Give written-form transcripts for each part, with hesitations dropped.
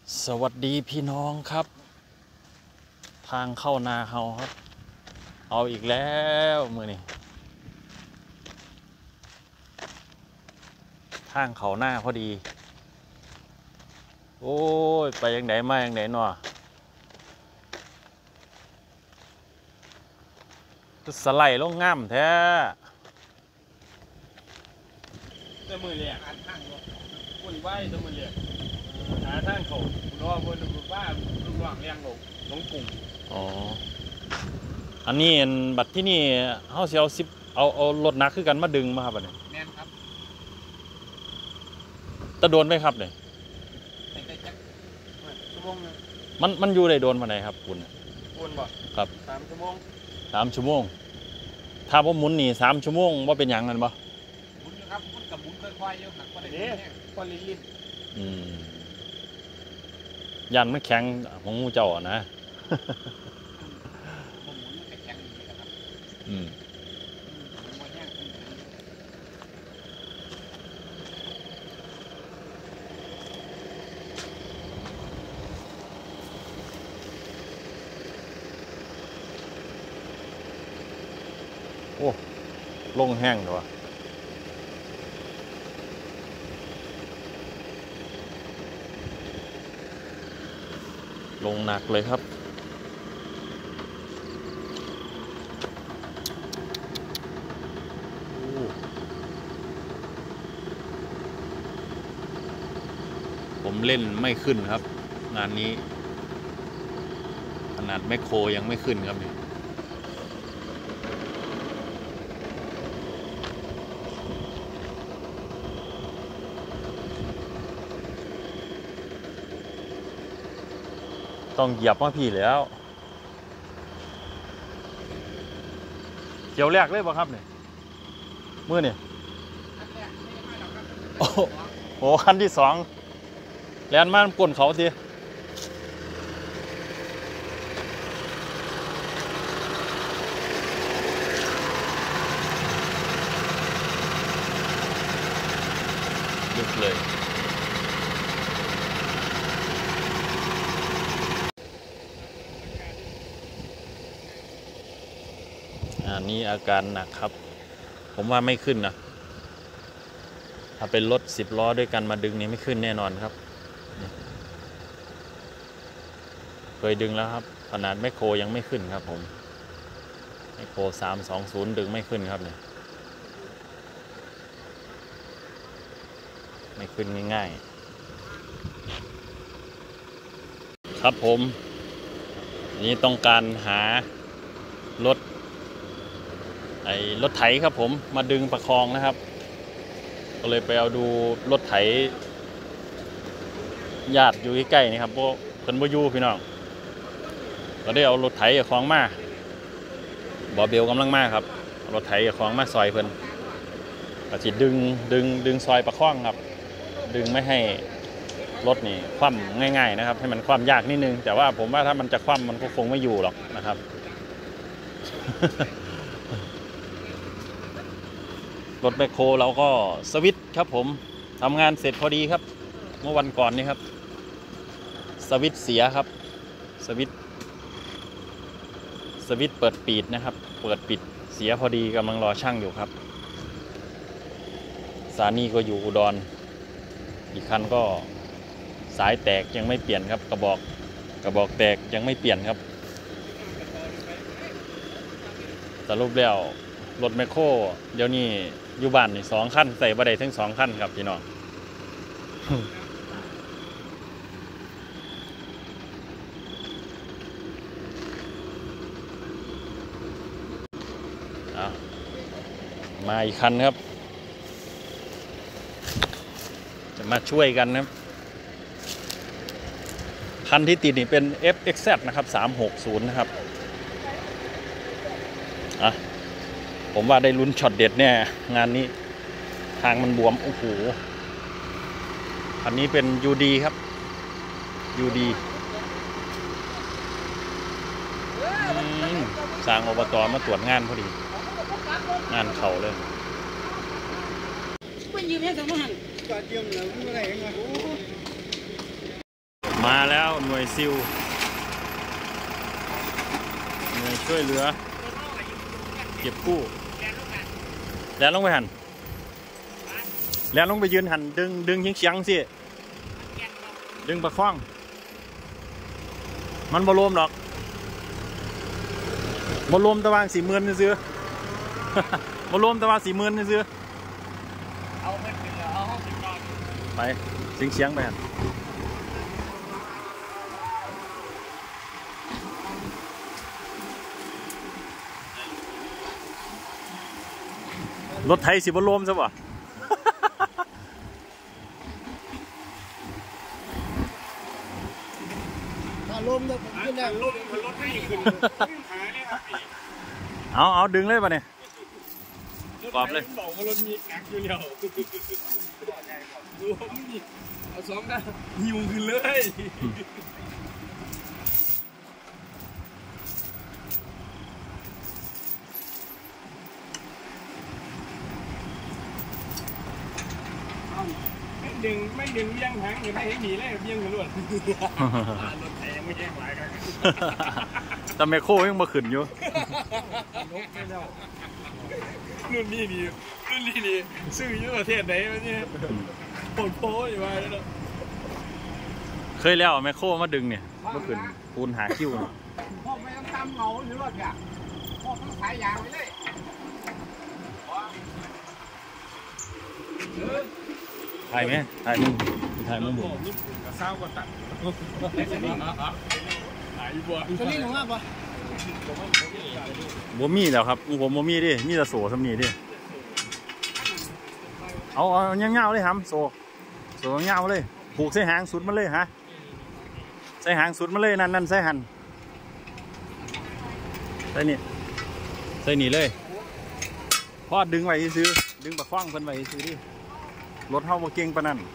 สวัสดีพี่น้องครับทางเข้านาเฮาครับเอาอีกแล้วมือนี่ทางเขาหน้าพอดีโอ้ยไปยังไหนมายังไหนหนอสไลด์ลงง่ำแท้เจ้ามือเรียกทางคนไหวเจ้ามือเรียกหาทางเขารอคนว่าลุงหว่างเลี้ยงหลงกุ้งอ๋ออันนี้บัตรที่นี่เขาเสียเอารถนักคือกันมาดึงมาครับอันนี้แม่นครับตะโดนไหมครับเนี่ยชั่วโมงมันอยู่ในโดนมาไหนครับคุณบ่ครับ3 ชั่วโมง3 ชั่วโมงถ้าผมหมุนนี่3 ชั่วโมงว่าเป็นอย่างนั้นบ่หมุนอยู่ครับหมุนกับหมุนค่อยๆเยอะหนักกว่านี้ก้อนลิ้นยันมันแข็งของงูเจ้านะโอ้ลงแห้งเลยวะลงหนักเลยครับผมเล่นไม่ขึ้นครับงานนี้ขนาดแมคโครยังไม่ขึ้นครับนี่ต้องเหยียบมาพี่แล้วเกี่ยวแรกเลยป่ะครับเนี่ยมือเนี่ยโอ้โหคันที่2แลนมาก้นเขาทีลึกเลยอันนี้อาการหนักครับผมว่าไม่ขึ้นนะถ้าเป็นรถ10 ล้อด้วยกันมาดึงนี่ไม่ขึ้นแน่นอนครับเคยดึงแล้วครับขนาดแมคโครยังไม่ขึ้นครับผมแมคโคร320ดึงไม่ขึ้นครับเนี่ยไม่ขึ้นง่ายๆครับผมนี้ต้องการหารถรถไถครับผมมาดึงประคองนะครับก็เลยไปเอาดูรถไถญาติอยู่ใกล้ๆนี่ครับเพราะเพิ่นบ่อยู่พี่น้องก็ได้เอารถไถกับของมาบ่เบลกำลังมาครับรถไถกับของมาซอยเพิ่นก็สิดึงซอยประคองครับดึงไม่ให้รถนี่คว่ำง่ายๆนะครับให้มันคว่ำยากนิดนึงแต่ว่าผมว่าถ้ามันจะคว่ำมันก็คงไม่อยู่หรอกนะครับรถแบคโฮเราก็สวิตช์ครับผมทำงานเสร็จพอดีครับเมื่อวันก่อนนี้ครับสวิตช์เสียครับสวิตช์เปิดปิดนะครับเปิดปิดเสียพอดีกำลังรอช่างอยู่ครับสานี่ก็อยู่อุดรอีกคันก็สายแตกยังไม่เปลี่ยนครับกระบอกแตกยังไม่เปลี่ยนครับสรุปแล้วรถแมคโครเดี๋ยวนี้อยู่บ้านนี่2 คันใส่บ่ได้ทั้ง2 คันครับพี่น้องมาอีกคันครับจะมาช่วยกันนะครับคันที่ติดนี่เป็น FXZ นะครับ360นะครับผมว่าได้ลุ้นช็อตเด็ดแน่งานนี้ทางมันบวมโอ้โหคันนี้เป็น UD ครับ UD สร้างอบต.มาตรวจงานพอดีงานเข่าเลยมมาแล้วหน่วยซิลหน่วยช่วยเหลือเก็บกู้แล้วลงไปหันแล้วลงไปยืนหันดึงเฉียงสิดึงประคองมันบรวมหรอกบรวมตะวัน40,000นี่ซื้อบรวมตะวัน40,000นี่ซื้อเอาไปถึงแล้วเอาถึงก่อนไปเฉียงไปหันรถไทยสิบรวมใช่ปะลมเนี่ยผมขึ้นได้ลมมันรถไม่ขึ้นเอาดึงเลยป่ะเนี่ยกรอบเลยบอกว่ารถมีแก๊กอยู่เดียวดูมันนี่เอาสองกันหิวขึ้นเลยไม่ดึงเบี้ยงหางหรือไม่ให้หนีเลยเบี้ยงกันล้วนรถแทงไม่แย่งหลายกันแต่แมคโครยังมาขึ้นอยู่รุ่นนี้นี่ซื้ออยู่ประเทศไหนวะเนี่ยโผล่โผล่อยู่มาแล้วเคยแล้วแมคโครมาดึงเนี่ยมาขึ้นปูนหาคิ้วพ่อไม่ต้องตามเงาหรือว่าเนี่ยพ่อต้องขายยางไปเลยถ่ายไหมถ่ายมึงบุ๋มกระซ้าวกระตัดหายบัวจะนี่หนูว่าปะบัวมีแล้วครับผมบัวมีดิมีแต่โซ่สำนีดิเอาเงาเลยครับโซ่เงาเลยผูกใส่หางสุดมาเลยฮะใส่หางสุดมาเลยนั่นใส่หันใส่นี่เลยพอดึงไว้ซื้อดึงปะคว้างเพิ่นไว้ซื้อดิรถเท่ามาเก่งปะนั่น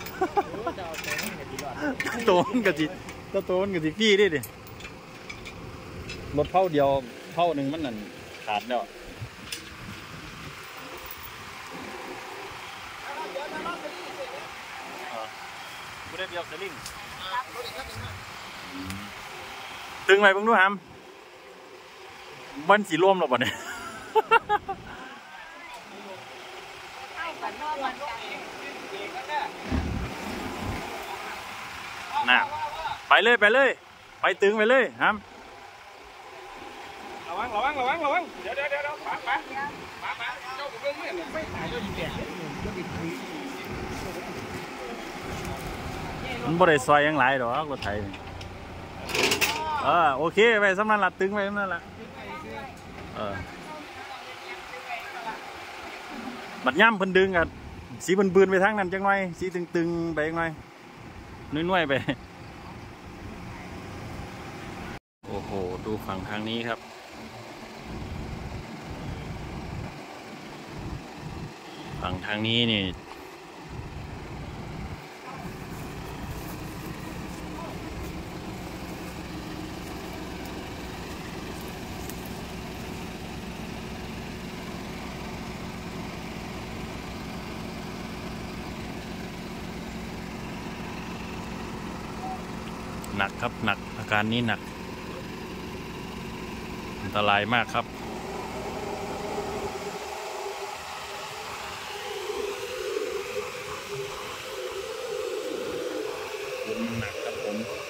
โตนกับจิพี่ดิรถเท่าเดียวเท่าหนึ่งมันนั่นขาดแล้วไม่ได้เบียวสลิงตึงไหมเพิ่งดูฮัมมันสีร่วมหรอปะเนี่ยน่ะไปเลยไปตึงไปเลยครับระวังเดี๋ยวมาเจ้าผมไม่ถ่ายเจ้าอีแดกมันบ่ได้ซอยยังหลายดอกรถไถโอเคไปสำนักละตึงไปสำนักละบัดย่ำเพิ่นดึงกันสีบืนไปทางนั้นจังหน่อยสีตึงไปจังหน่อยนุ่ยๆไปโอ้โหดูฝั่งทางนี้ครับฝั่งทางนี้นี่หนักครับหนักอาการนี้หนักอันตรายมากครับหนักครับผม